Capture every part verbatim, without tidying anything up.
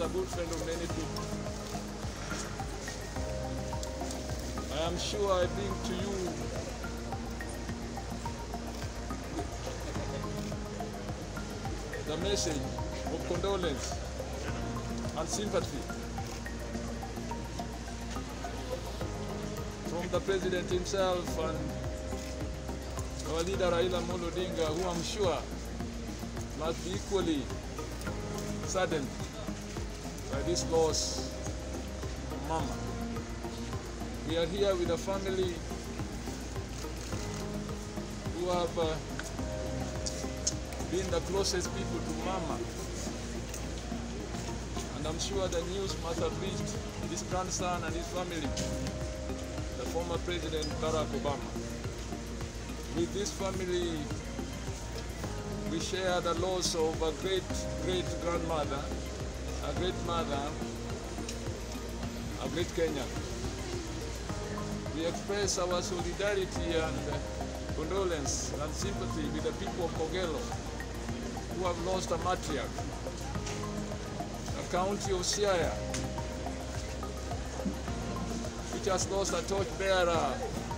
good friend of many people. I am sure I bring to you the message of condolence and sympathy from the President himself and our leader Raila Amolo Odinga, who I'm sure must be equally saddened by this loss of Mama. We are here with a family who have uh, been the closest people to Mama. And I'm sure the news must have reached his grandson and his family, the former President Barack Obama. With this family, we share the loss of a great, great grandmother, a great mother, a great Kenyan. We express our solidarity and condolence and sympathy with the people of Kogelo who have lost a matriarch, the county of Siaya, which has lost a torchbearer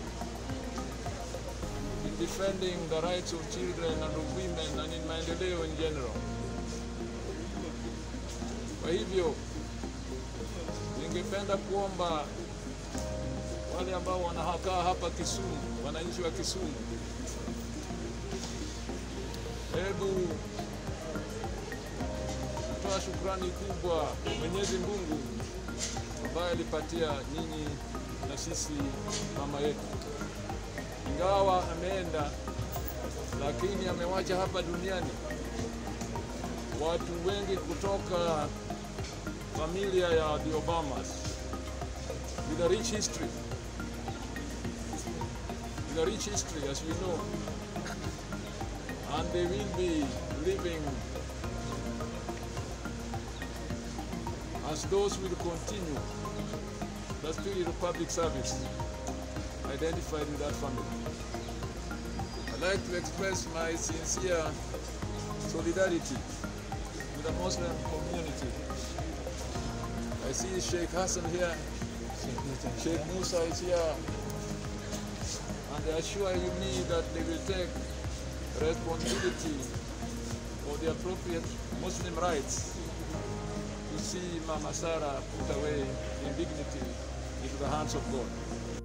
in defending the rights of children and of women and in maendeleo in general. Kwa hivyo, ningependa kuomba wale ambao wanakaa hapa Kisumu, wananchi wa Kisumu, hebu toa shukrani kubwa Mwenyezi Mungu ambaye alipatia nyinyi na sisi mama yetu. Ingawa ameenda, lakini amewacha hapa duniani watu wengi kutoka familia ya the Obamas with a rich history. With a rich history, as we know. And they will be living as those who will continue the spirit of public service identified with that family. I'd like to express my sincere solidarity with the Muslim community. I see Sheikh Hassan here, Sheikh Musa is here, and they assure you me that they will take responsibility for the appropriate Muslim rights to see Mama Sarah put away in dignity into the hands of God.